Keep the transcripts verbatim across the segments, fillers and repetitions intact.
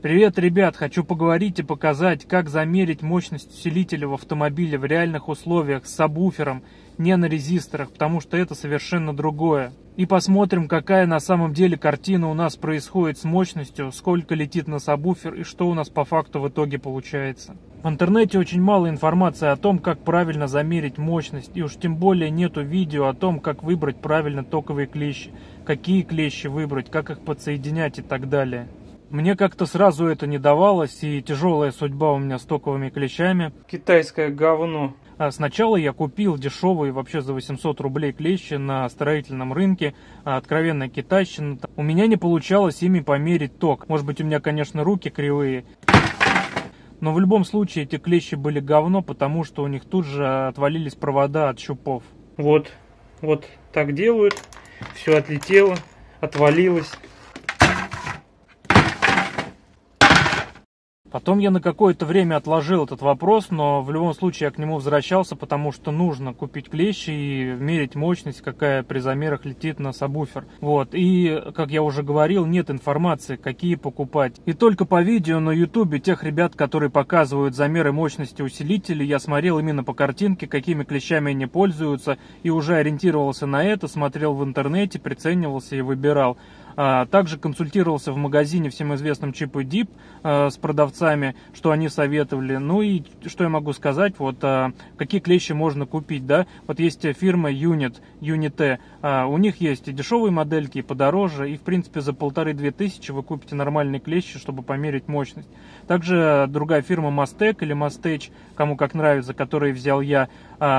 Привет, ребят! Хочу поговорить и показать, как замерить мощность усилителя в автомобиле в реальных условиях с сабвуфером, не на резисторах, потому что это совершенно другое. И посмотрим, какая на самом деле картина у нас происходит с мощностью, сколько летит на сабвуфер и что у нас по факту в итоге получается. В интернете очень мало информации о том, как правильно замерить мощность, и уж тем более нету видео о том, как выбрать правильно токовые клещи, какие клещи выбрать, как их подсоединять и так далее. Мне как-то сразу это не давалось, и тяжелая судьба у меня с токовыми клещами. Китайское говно. А сначала я купил дешевые, вообще за восемьсот рублей клещи на строительном рынке, откровенная китайщина. У меня не получалось ими померить ток. Может быть, у меня, конечно, руки кривые. Но в любом случае эти клещи были говно, потому что у них тут же отвалились провода от щупов. Вот, вот так делают. Все отлетело, отвалилось. Потом я на какое-то время отложил этот вопрос, но в любом случае я к нему возвращался, потому что нужно купить клещи и мерить мощность, какая при замерах летит на сабвуфер. Вот. И, как я уже говорил, нет информации, какие покупать. И только по видео на ютубе тех ребят, которые показывают замеры мощности усилителей, я смотрел именно по картинке, какими клещами они пользуются, и уже ориентировался на это, смотрел в интернете, приценивался и выбирал. Также консультировался в магазине всем известном Чип и Дип с продавцами, что они советовали. Ну и что я могу сказать, вот какие клещи можно купить, да. Вот есть фирма Unit, Unite, у них есть и дешевые модельки, и подороже, и в принципе за полторы-две тысячи вы купите нормальные клещи, чтобы померить мощность. Также другая фирма Mastec или Mastech, кому как нравится, который взял я,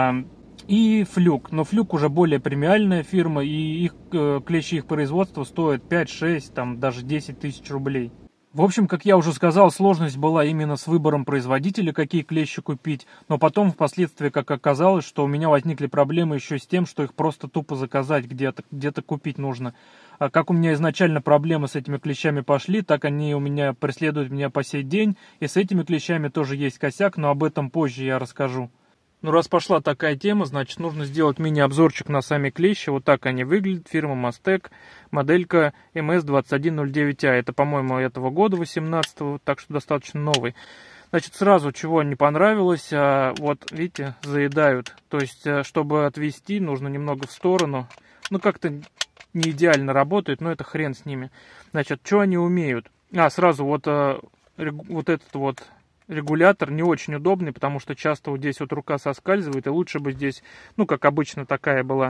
и Флюк, но Флюк уже более премиальная фирма, и их клещи их производства стоят пять-шесть, там даже десять тысяч рублей. В общем, как я уже сказал, сложность была именно с выбором производителя, какие клещи купить, но потом впоследствии, как оказалось, что у меня возникли проблемы еще с тем, что их просто тупо заказать где-то, где-то купить нужно. А как у меня изначально проблемы с этими клещами пошли, так они у меня преследуют меня по сей день, и с этими клещами тоже есть косяк, но об этом позже я расскажу. Ну, раз пошла такая тема, значит, нужно сделать мини-обзорчик на сами клещи. Вот так они выглядят. Фирма Mastec, моделька эм эс двадцать один ноль девять а. Это, по-моему, этого года, восемнадцатого, так что достаточно новый. Значит, сразу чего не понравилось, а, вот, видите, заедают. То есть, чтобы отвести, нужно немного в сторону. Ну, как-то не идеально работает, но это хрен с ними. Значит, что они умеют? А, сразу вот, вот этот вот... регулятор не очень удобный, потому что часто вот здесь вот рука соскальзывает, и лучше бы здесь, ну, как обычно, такая была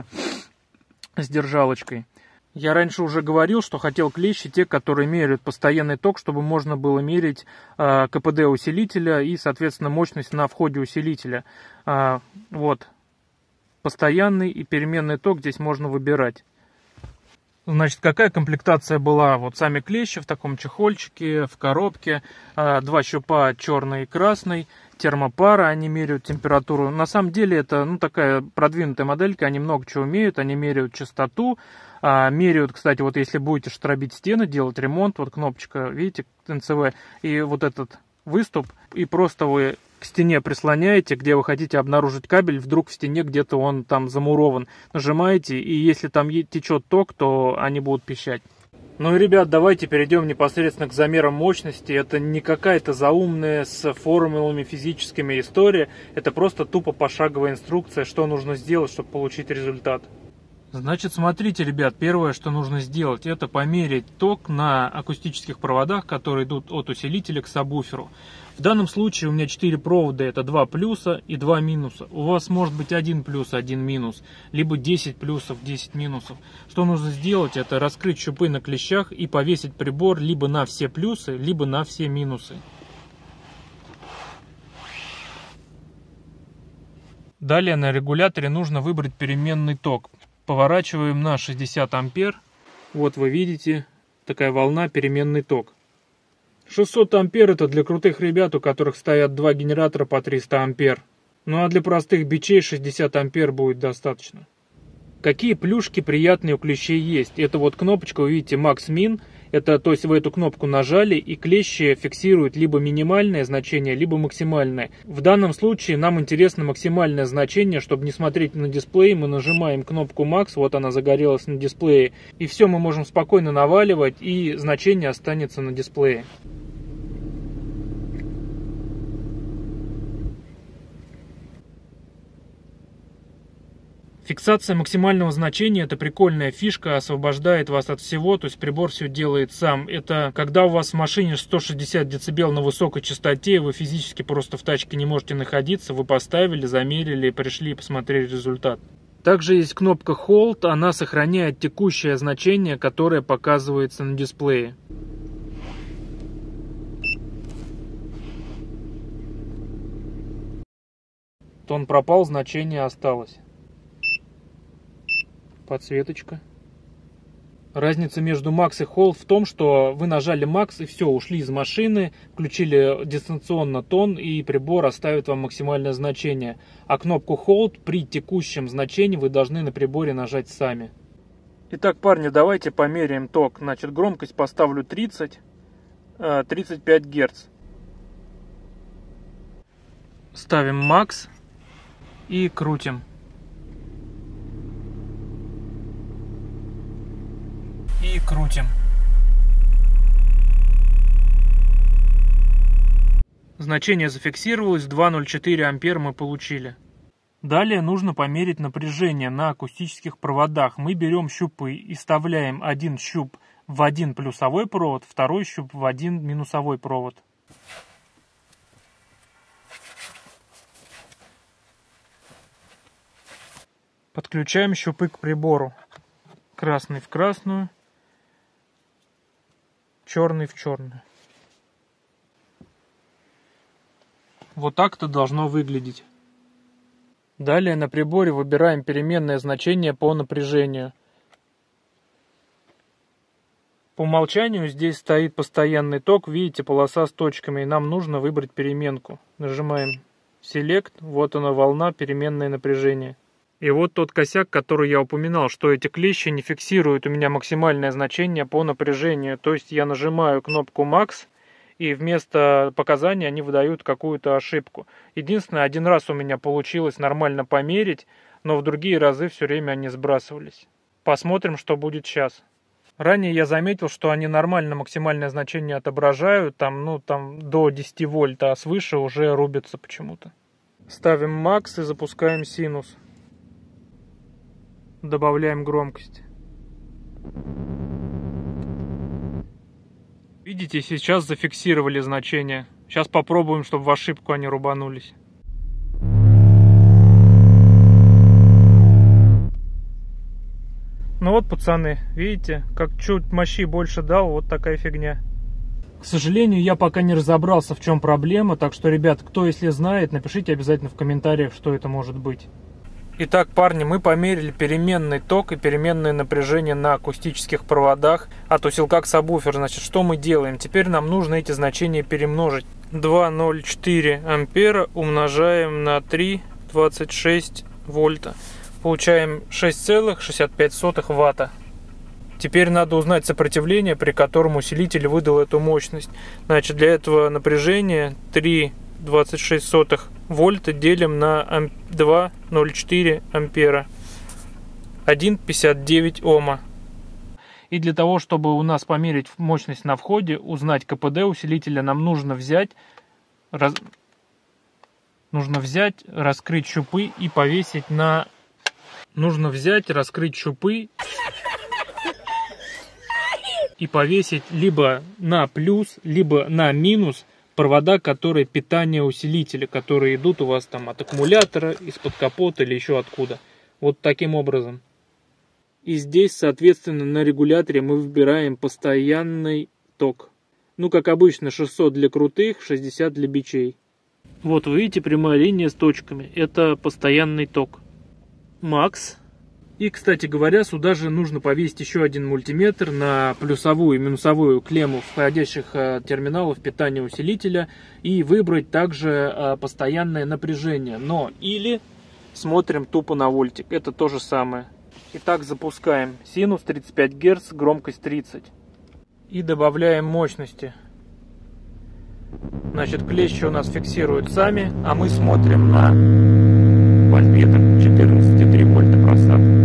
с держалочкой. Я раньше уже говорил, что хотел клещи, те, которые меряют постоянный ток, чтобы можно было мерить э, ка пэ дэ усилителя и, соответственно, мощность на входе усилителя. Э, вот, постоянный и переменный ток здесь можно выбирать. Значит, какая комплектация была? Вот сами клещи в таком чехольчике, в коробке, два щупа черный и красный, термопара, они меряют температуру. На самом деле это, ну, такая продвинутая моделька, они много чего умеют, они меряют частоту, меряют, кстати, вот если будете штробить стены, делать ремонт, вот кнопочка, видите, эн цэ вэ, и вот этот выступ, и просто вы к стене прислоняете, где вы хотите обнаружить кабель, вдруг в стене где-то он там замурован. Нажимаете, и если там течет ток, то они будут пищать. Ну и, ребят, давайте перейдем непосредственно к замерам мощности. Это не какая-то заумная с формулами физическими история. Это просто тупо пошаговая инструкция, что нужно сделать, чтобы получить результат. Значит, смотрите, ребят, первое, что нужно сделать, это померить ток на акустических проводах, которые идут от усилителя к сабвуферу. В данном случае у меня четыре провода, это два плюса и два минуса. У вас может быть один плюс, один минус, либо десять плюсов, десять минусов. Что нужно сделать, это раскрыть щупы на клещах и повесить прибор либо на все плюсы, либо на все минусы. Далее на регуляторе нужно выбрать переменный ток. Поворачиваем на шестьдесят ампер. Вот вы видите, такая волна, переменный ток. шестьсот ампер это для крутых ребят, у которых стоят два генератора по триста ампер. Ну а для простых бичей шестьдесят ампер будет достаточно. Какие плюшки приятные у клещей есть? Это вот кнопочка, вы видите, Max Min. Это, то есть вы эту кнопку нажали, и клещи фиксируют либо минимальное значение, либо максимальное. В данном случае нам интересно максимальное значение, чтобы не смотреть на дисплей. Мы нажимаем кнопку Max, вот она загорелась на дисплее. И все, мы можем спокойно наваливать, и значение останется на дисплее. Фиксация максимального значения — это прикольная фишка, освобождает вас от всего, то есть прибор все делает сам. Это когда у вас в машине сто шестьдесят децибел на высокой частоте, вы физически просто в тачке не можете находиться, вы поставили, замерили, пришли и посмотрели результат. Также есть кнопка Hold, она сохраняет текущее значение, которое показывается на дисплее. Тон пропал, значение осталось. Подсветочка. Разница между Max и Hold в том, что вы нажали Max и все, ушли из машины, включили дистанционно тон и прибор оставит вам максимальное значение. А кнопку Hold при текущем значении вы должны на приборе нажать сами. Итак, парни, давайте померяем ток. Значит, громкость поставлю тридцать, тридцать пять герц. Ставим Max и крутим. И крутим. Значение зафиксировалось, два ноль четыре ампера мы получили. Далее нужно померить напряжение на акустических проводах. Мы берем щупы и вставляем один щуп в один плюсовой провод, второй щуп в один минусовой провод. Подключаем щупы к прибору. Красный в красную, черный в черную. Вот так это должно выглядеть. Далее на приборе выбираем переменное значение по напряжению. По умолчанию здесь стоит постоянный ток, видите, полоса с точками, и нам нужно выбрать переменку. Нажимаем Select, вот она волна, переменное напряжение. И вот тот косяк, который я упоминал, что эти клещи не фиксируют у меня максимальное значение по напряжению. То есть я нажимаю кнопку Max, и вместо показания они выдают какую-то ошибку. Единственное, один раз у меня получилось нормально померить, но в другие разы все время они сбрасывались. Посмотрим, что будет сейчас. Ранее я заметил, что они нормально максимальное значение отображают, там, ну, там до десяти вольт, а свыше уже рубятся почему-то. Ставим Max и запускаем синус. Добавляем громкость. Видите, сейчас зафиксировали значение. Сейчас попробуем, чтобы в ошибку они рубанулись. Ну вот, пацаны, видите, как чуть мощи больше дал, вот такая фигня. К сожалению, я пока не разобрался, в чем проблема, так что, ребят, кто если знает, напишите обязательно в комментариях, что это может быть. Итак, парни, мы померили переменный ток и переменное напряжение на акустических проводах от усилка к сабвуферу. Значит, что мы делаем? Теперь нам нужно эти значения перемножить. два ноль четыре ампера умножаем на три двадцать шесть вольта. Получаем шесть целых шестьдесят пять сотых ватта. Теперь надо узнать сопротивление, при котором усилитель выдал эту мощность. Значит, для этого напряжение три двадцать шесть сотых вольта делим на два ноль четыре ампера. один пятьдесят девять ома. И для того, чтобы у нас померить мощность на входе, узнать КПД усилителя, нам нужно взять, раз... нужно взять, раскрыть щупы и повесить на... Нужно взять, раскрыть щупы и повесить либо на плюс, либо на минус провода, которые питание усилителя, которые идут у вас там от аккумулятора, из-под капота или еще откуда. Вот таким образом. И здесь, соответственно, на регуляторе мы выбираем постоянный ток. Ну, как обычно, шестьсот для крутых, шестьдесят для бичей. Вот вы видите, прямая линия с точками. Это постоянный ток. Max. И, кстати говоря, сюда же нужно повесить еще один мультиметр на плюсовую и минусовую клемму входящих э, терминалов питания усилителя и выбрать также э, постоянное напряжение. Но или смотрим тупо на вольтик. Это то же самое. Итак, запускаем синус тридцать пять герц, громкость тридцать. И добавляем мощности. Значит, клещи у нас фиксируют сами, а мы смотрим на вольтметр четырнадцать и три вольта просадка.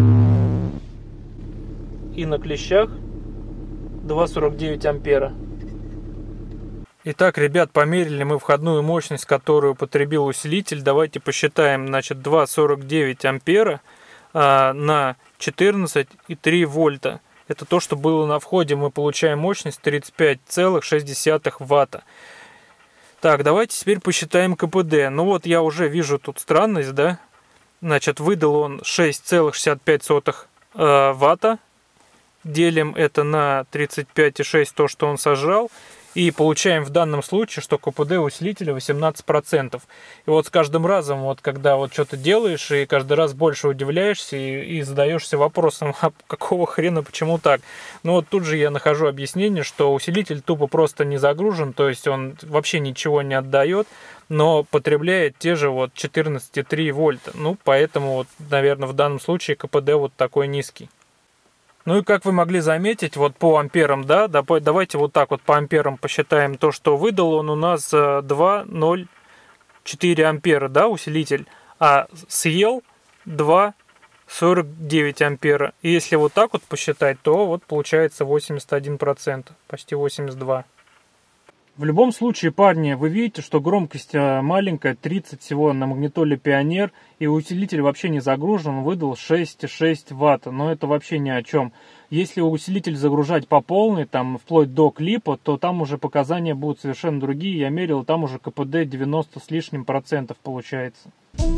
И на клещах два сорок девять ампера. Итак, ребят, померили мы входную мощность, которую потребил усилитель. Давайте посчитаем. Значит, два сорок девять ампера а, на четырнадцать и три вольта. Это то, что было на входе. Мы получаем мощность тридцать пять целых шесть десятых ватта. Так, давайте теперь посчитаем КПД. Ну вот я уже вижу тут странность, да? Значит, выдал он шесть целых шестьдесят пять сотых э, ватта. Делим это на тридцать пять и шесть, то, что он сожрал. И получаем в данном случае, что КПД усилителя восемнадцать процентов. И вот с каждым разом, вот когда вот что-то делаешь, и каждый раз больше удивляешься и, и задаешься вопросом, а какого хрена, почему так? Ну вот тут же я нахожу объяснение, что усилитель тупо просто не загружен, то есть он вообще ничего не отдает, но потребляет те же вот четырнадцать и три вольта. Ну поэтому вот, наверное, в данном случае КПД вот такой низкий. Ну и как вы могли заметить, вот по амперам, да, давайте вот так вот по амперам посчитаем то, что выдал он у нас два ноль четыре ампера, да, усилитель, а съел два сорок девять ампера. И если вот так вот посчитать, то вот получается восемьдесят один процент, почти восемьдесят два процента. В любом случае, парни, вы видите, что громкость маленькая, тридцать всего на магнитоле Пионер, и усилитель вообще не загружен, он выдал шесть и шесть ватта, но это вообще ни о чем. Если усилитель загружать по полной, там вплоть до клипа, то там уже показания будут совершенно другие. Я мерил, там уже КПД девяносто с лишним процентов получается.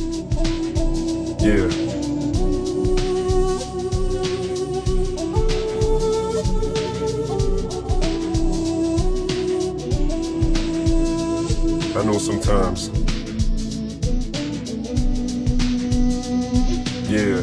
Yeah. I know sometimes. Yeah.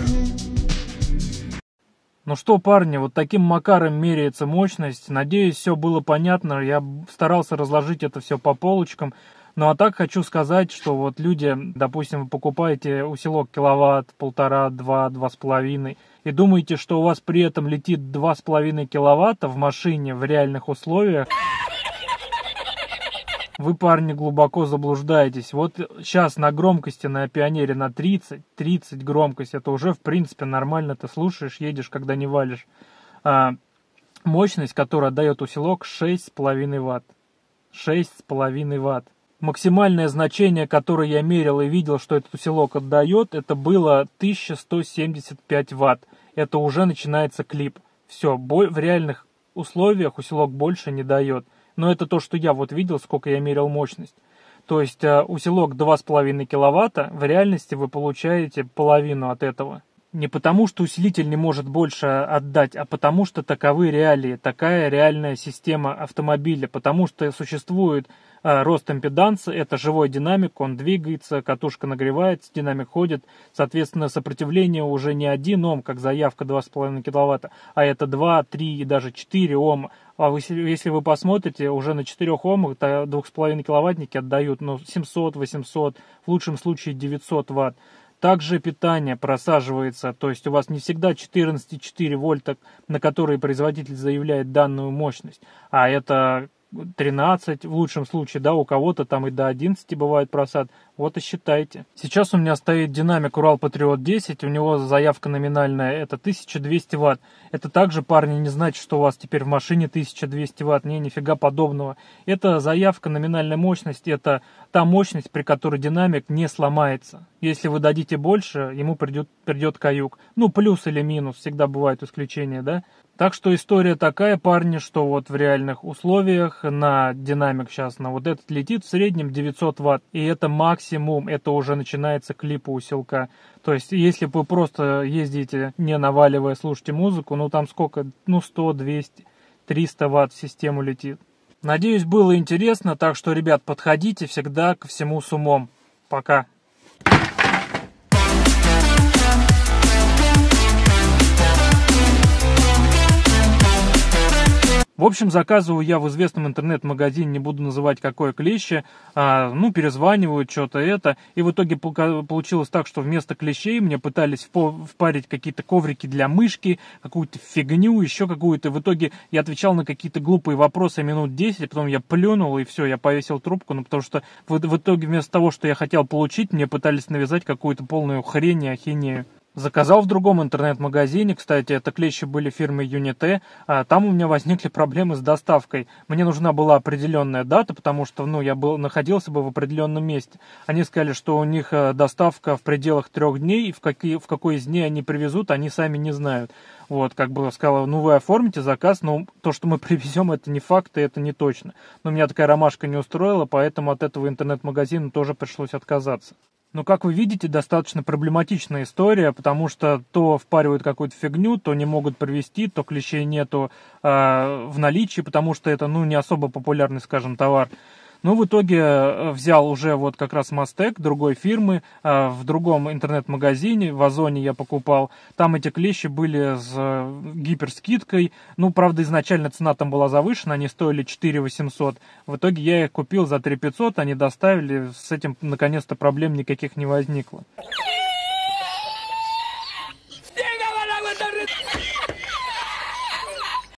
Ну что, парни, вот таким макаром меряется мощность. Надеюсь, все было понятно. Я старался разложить это все по полочкам. Ну а так хочу сказать, что вот люди, допустим, вы покупаете усилок киловатт, полтора, два, два с половиной, и думаете, что у вас при этом летит два с половиной киловатта в машине в реальных условиях. Вы, парни, глубоко заблуждаетесь. Вот сейчас на громкости на Пионере на тридцать, тридцать громкость, это уже, в принципе, нормально. Ты слушаешь, едешь, когда не валишь. А, мощность, которую отдает усилок, шесть с половиной ватт. шесть с половиной ватт. Максимальное значение, которое я мерил и видел, что этот усилок отдает, это было тысяча сто семьдесят пять ватт. Это уже начинается клип. Все, в реальных условиях усилок больше не дает. Но это то, что я вот видел, сколько я мерил мощность. То есть э, усилок два с половиной киловатта, в реальности вы получаете половину от этого. Не потому, что усилитель не может больше отдать, а потому, что таковы реалии, такая реальная система автомобиля. Потому что существует э, рост импеданса, это живой динамик, он двигается, катушка нагревается, динамик ходит. Соответственно, сопротивление уже не один ом, как заявка два с половиной киловатта, а это два, три и даже четыре ома. А вы, если вы посмотрите, уже на четырёх омах два с половиной киловаттники отдают ну, семьсот, восемьсот, в лучшем случае девятьсот ватт. Также питание просаживается, то есть у вас не всегда четырнадцать и четыре вольта, на которые производитель заявляет данную мощность, а это тринадцать, в лучшем случае, да, у кого-то там и до одиннадцати бывает просад. Вот и считайте. Сейчас у меня стоит динамик Урал Патриот десять, у него заявка номинальная, это тысяча двести ватт. Это также, парни, не значит, что у вас теперь в машине тысяча двести ватт, не, нифига подобного. Это заявка номинальной мощности, это та мощность, при которой динамик не сломается. Если вы дадите больше, ему придет, придет каюк. Ну, плюс или минус, всегда бывают исключения, да. Так что история такая, парни, что вот в реальных условиях на динамик сейчас, на вот этот летит в среднем девятьсот ватт. И это максимум, это уже начинается клипа усилка. То есть, если вы просто ездите, не наваливая, слушаете музыку, ну там сколько, ну сто, двести, триста ватт в систему летит. Надеюсь, было интересно, так что, ребят, подходите всегда ко всему с умом. Пока. В общем, заказываю я в известном интернет-магазине, не буду называть какое клеще, а, ну, перезванивают, что-то это, и в итоге получилось так, что вместо клещей мне пытались впарить какие-то коврики для мышки, какую-то фигню, еще какую-то. В итоге я отвечал на какие-то глупые вопросы минут десять, потом я плюнул, и все, я повесил трубку, ну, потому что в, в итоге вместо того, что я хотел получить, мне пытались навязать какую-то полную хрень и ахинею. Заказал в другом интернет-магазине, кстати, это клещи были фирмы Юните, там у меня возникли проблемы с доставкой. Мне нужна была определенная дата, потому что, ну, я был, находился бы в определенном месте. Они сказали, что у них доставка в пределах трех дней, и в, какие, в какой из дней они привезут, они сами не знают. Вот, как бы сказала, ну, вы оформите заказ, но то, что мы привезем, это не факт, и это не точно. Но меня такая ромашка не устроила, поэтому от этого интернет-магазина тоже пришлось отказаться. Но, как вы видите, достаточно проблематичная история, потому что то впаривают какую-то фигню, то не могут привезти, то клещей нету э, в наличии, потому что это, ну, не особо популярный, скажем, товар. Ну, в итоге взял уже вот как раз Мастек другой фирмы, э, в другом интернет-магазине, в Озоне я покупал. Там эти клещи были с э, гиперскидкой. Ну, правда, изначально цена там была завышена, они стоили четыре тысячи восемьсот. В итоге я их купил за три тысячи пятьсот, они доставили, с этим наконец-то проблем никаких не возникло.